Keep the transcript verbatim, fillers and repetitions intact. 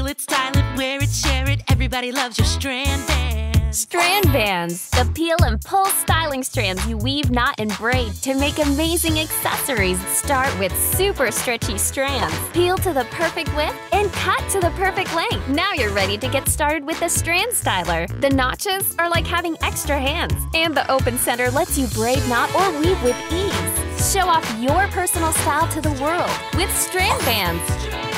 Peel it, style it, wear it, share it. Everybody loves your Strand Bands. Strand Bands, the peel and pull styling strands you weave, knot, and braid to make amazing accessories. Start with super stretchy strands. Peel to the perfect width and cut to the perfect length. Now you're ready to get started with the Strand Styler. The notches are like having extra hands, and the open center lets you braid, knot, or weave with ease. Show off your personal style to the world with Strand Bands.